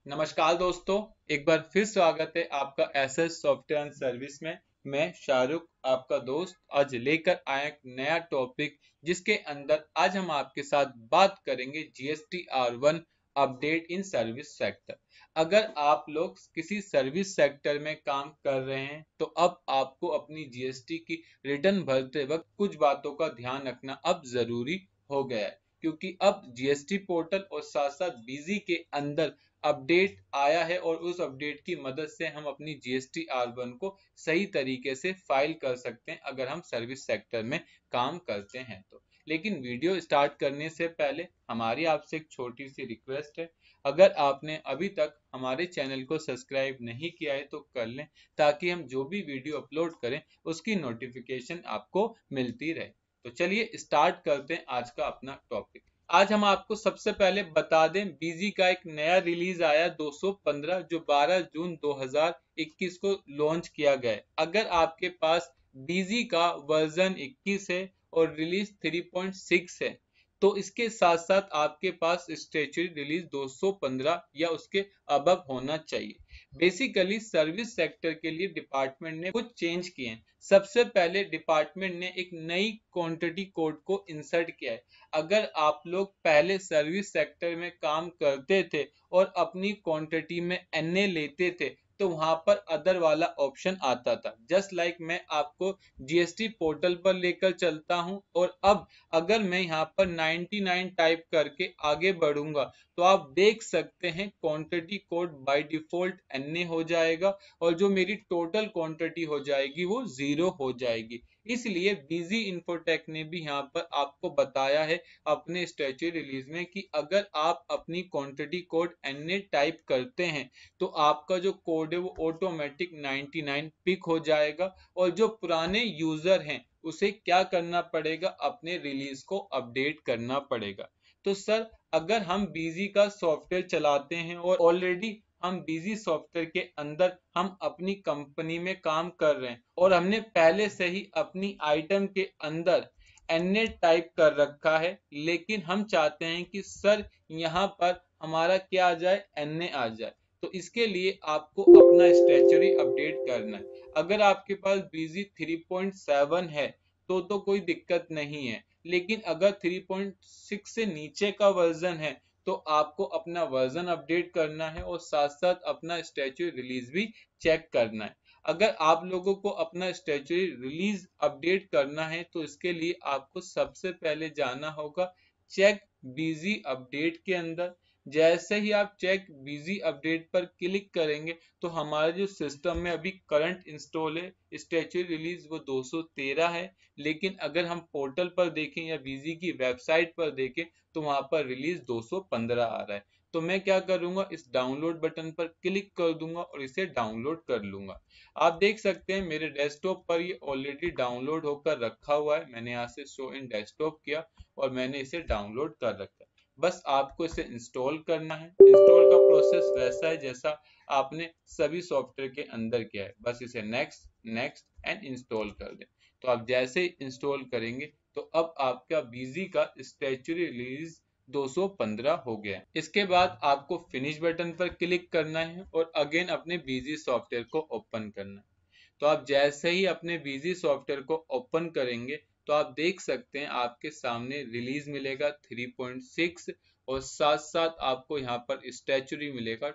नमस्कार दोस्तों, एक बार फिर स्वागत है आपका एसएस सॉफ्टवेयर एंड सर्विस में। मैं शाहरुख आपका दोस्त आज लेकर आया एक नया टॉपिक जिसके अंदर आज हम आपके साथ बात करेंगे GST R1 update in service sector. अगर आप लोग किसी सर्विस सेक्टर में काम कर रहे हैं तो अब आपको अपनी जीएसटी की रिटर्न भरते वक्त कुछ बातों का ध्यान रखना अब जरूरी हो गया है, क्योंकि अब जीएसटी पोर्टल और साथ साथ बीजी के अंदर अपडेट आया है और उस अपडेट की मदद से हम अपनी जीएसटी R1 को सही तरीके से फाइल कर सकते हैं अगर हम सर्विस सेक्टर में काम करते हैं तो। लेकिन वीडियो स्टार्ट करने से पहले हमारी आपसे एक छोटी सी रिक्वेस्ट है, अगर आपने अभी तक हमारे चैनल को सब्सक्राइब नहीं किया है तो कर लें, ताकि हम जो भी वीडियो अपलोड करें उसकी नोटिफिकेशन आपको मिलती रहे। तो चलिए स्टार्ट करते हैं आज का अपना टॉपिक। आज हम आपको सबसे पहले बता दें, बीजी का एक नया रिलीज आया 215 जो 12 जून 2021 को लॉन्च किया गया है। अगर आपके पास बीजी का वर्जन 21 है और रिलीज 3.6 है तो इसके साथ साथ आपके पास स्टैट्यूटरी रिलीज 215 या उसके अबव होना चाहिए। बेसिकली सर्विस सेक्टर के लिए डिपार्टमेंट ने कुछ चेंज किए हैं। सबसे पहले डिपार्टमेंट ने एक नई क्वांटिटी कोड को इंसर्ट किया है। अगर आप लोग पहले सर्विस सेक्टर में काम करते थे और अपनी क्वांटिटी में एनए लेते थे तो वहां पर अदर वाला ऑप्शन आता था। जस्ट लाइक मैं आपको जीएसटी पोर्टल पर लेकर चलता हूं और अब अगर मैं यहाँ पर 99 टाइप करके आगे बढ़ूंगा तो आप देख सकते हैं quantity code by default NA हो जाएगा और जो मेरी टोटल क्वांटिटी हो जाएगी वो 0 हो जाएगी। इसलिए बीजी इंफोटेक ने भी यहाँ पर आपको बताया है अपने स्टैट्यूटरी रिलीज में कि अगर आप अपनी क्वांटिटी कोड एनए टाइप करते हैं तो आपका जो कोड है वो ऑटोमेटिक 99 पिक हो जाएगा और जो पुराने यूजर हैं उसे क्या करना पड़ेगा, अपने रिलीज को अपडेट करना पड़ेगा। तो सर, अगर हम बीजी का सॉफ्टवेयर चलाते हैं और ऑलरेडी हम बीजी सॉफ्टवेयर के अंदर हम अपनी कंपनी में काम कर रहे हैं और हमने पहले से ही अपनी आइटम के अंदर एनए टाइप कर रखा है, लेकिन हम चाहते हैं कि सर यहाँ पर हमारा क्या आ जाए, एनए आ जाए, तो इसके लिए आपको अपना स्टैट्यूटरी अपडेट करना है। अगर आपके पास बीजी 3.7 है तो कोई दिक्कत नहीं है, लेकिन अगर 3.6 से नीचे का वर्जन है तो आपको अपना वर्जन अपडेट करना है और साथ साथ अपना स्टैट्यूटरी रिलीज भी चेक करना है। अगर आप लोगों को अपना स्टैट्यूटरी रिलीज अपडेट करना है तो इसके लिए आपको सबसे पहले जाना होगा चेक बीजी अपडेट के अंदर। जैसे ही आप चेक बीजी अपडेट पर क्लिक करेंगे तो हमारा जो सिस्टम में अभी करंट इंस्टॉल है स्टैट्यूटरी रिलीज वो 213 है, लेकिन अगर हम पोर्टल पर देखें या बीजी की वेबसाइट पर देखें तो वहां पर रिलीज 215 आ रहा है। तो मैं क्या करूंगा, इस डाउनलोड बटन पर क्लिक कर दूंगा और इसे डाउनलोड कर लूंगा। आप देख सकते हैं मेरे डेस्कटॉप पर ये ऑलरेडी डाउनलोड होकर रखा हुआ है। मैंने यहाँ से शो इन डेस्कटॉप किया और मैंने इसे डाउनलोड कर रखा है। बस आपको इसे इंस्टॉल करना है। इंस्टॉल का प्रोसेस वैसा है जैसा आपने सभी सॉफ्टवेयर के अंदर किया है। बस इसे नेक्स्ट नेक्स्ट एंड इंस्टॉल कर दें। तो आप जैसे ही इंस्टॉल करेंगे तो अब आपका बीजी का स्टैट्यूटरी रिलीज 215 हो गया है। इसके बाद आपको फिनिश बटन पर क्लिक करना है और अगेन अपने बीजी सॉफ्टवेयर को ओपन करना है। तो आप जैसे ही अपने बीजी सॉफ्टवेयर को ओपन करेंगे तो आप देख सकते हैं आपके सामने रिलीज मिलेगा 3.6 और साथ साथ आपको यहाँ पर स्टैट्यूटरी मिलेगा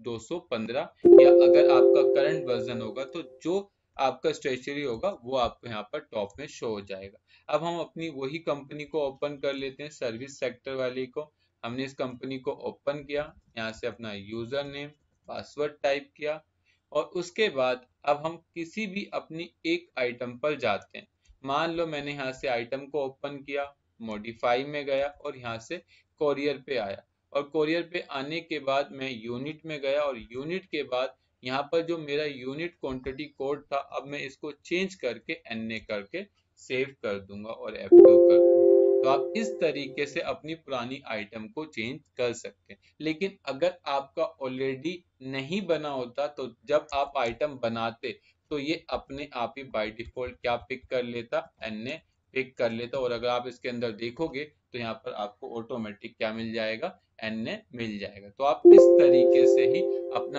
215, या अगर आपका करंट वर्जन होगा तो जो आपका स्टैट्यूटरी होगा वो आपको यहाँ पर टॉप में शो हो जाएगा। अब हम अपनी वही कंपनी को ओपन कर लेते हैं, सर्विस सेक्टर वाली को। हमने इस कंपनी को ओपन किया, यहाँ से अपना यूजर नेम पासवर्ड टाइप किया और उसके बाद अब हम किसी भी अपनी एक आइटम पर जाते हैं। मान लो मैंने यहाँ से आइटम को ओपन किया, मॉडिफाई में गया और यहाँ से कोरियर पे आया और कोरियर पे आने के बाद मैं यूनिट में गया और यूनिट के बाद यहाँ पर जो मेरा यूनिट क्वांटिटी कोड था अब मैं इसको चेंज करके एनए करके सेव कर दूंगा और F2 कर दूंगा। तो आप इस तरीके से अपनी पुरानी आइटम को चेंज कर सकते हैं। लेकिन अगर आपका ऑलरेडी नहीं बना होता तो जब आप आइटम बनाते तो ये अपने आप ही बाय डिफॉल्ट क्या पिक कर लेता, एनए पिक कर लेता। और अगर आप इसके अंदर देखोगे तो यहाँ पर आपको ऑटोमेटिक क्या मिल जाएगा, एनए मिल जाएगा। तो आप इस तरीके से ही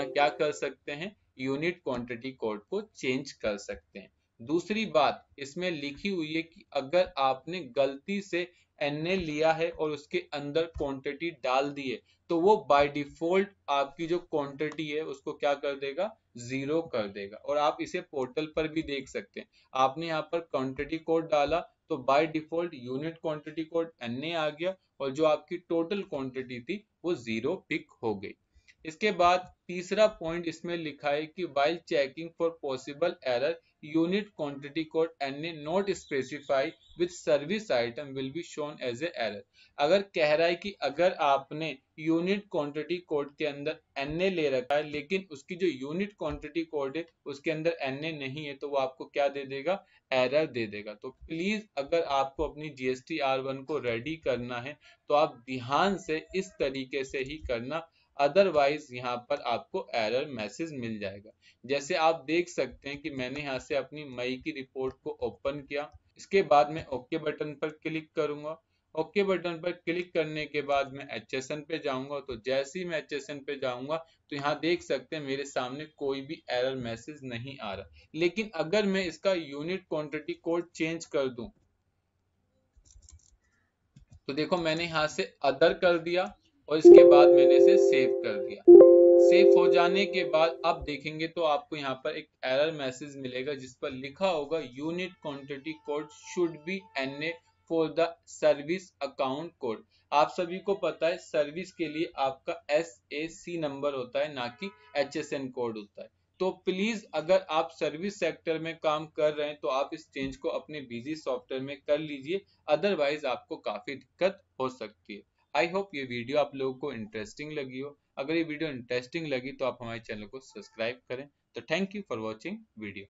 क्या कर सकते हैं, यूनिट क्वांटिटी कोड को चेंज कर सकते हैं। दूसरी बात इसमें लिखी हुई है कि अगर आपने गलती से Na लिया है और उसके अंदर क्वांटिटी डाल दी है तो वो बाय डिफॉल्ट आपकी जो क्वांटिटी है उसको क्या कर देगा, जीरो कर देगा। और आप इसे पोर्टल पर भी देख सकते हैं, आपने यहाँ पर क्वांटिटी कोड डाला तो by default unit quantity code Na आ गया और जो आपकी टोटल क्वांटिटी थी वो जीरो पिक हो गई। इसके बाद तीसरा पॉइंट इसमें लिखा है कि while checking for possible error unit quantity code Na not specify with service item will be shown as a error. अगर कह रहा है कि अगर आपने यूनिट क्वांटिटी कोड के अंदर Na ले रखा है लेकिन उसकी जो यूनिट क्वांटिटी कोड है उसके अंदर Na नहीं है तो वो आपको क्या दे देगा, एरर दे देगा। तो प्लीज अगर आपको अपनी GST R1 को रेडी करना है तो आप ध्यान से इस तरीके से ही करना, अदरवाइज यहाँ पर आपको एरर मैसेज मिल जाएगा। जैसे आप देख सकते हैं कि मैंने यहाँ से अपनी मई की रिपोर्ट को ओपन किया, इसके बाद मैं ओके बटन पर क्लिक करूंगा। ओके बटन पर क्लिक करने के बाद मैं HSN पे जाऊंगा। तो जैसे ही मैं HSN पे जाऊंगा तो यहाँ देख सकते हैं मेरे सामने कोई भी एरर मैसेज नहीं आ रहा। लेकिन अगर मैं इसका यूनिट क्वांटिटी कोड चेंज कर दूं तो देखो मैंने यहाँ से अदर कर दिया और इसके बाद मैंने इसे सेव कर दिया। सेव हो जाने के बाद अब देखेंगे तो आपको यहाँ पर एक एरर मैसेज मिलेगा जिस पर लिखा होगा unit quantity code should be Na for the service account code. आप सभी को पता है सर्विस के लिए आपका SAC नंबर होता है, ना कि HSN कोड होता है। तो प्लीज अगर आप सर्विस सेक्टर में काम कर रहे हैं तो आप इस चेंज को अपने बिजी सॉफ्टवेयर में कर लीजिए, अदरवाइज आपको काफी दिक्कत हो सकती है। आई होप ये वीडियो आप लोगों को इंटरेस्टिंग लगी हो। अगर ये वीडियो इंटरेस्टिंग लगी तो आप हमारे चैनल को सब्सक्राइब करें। तो thank you for watching video.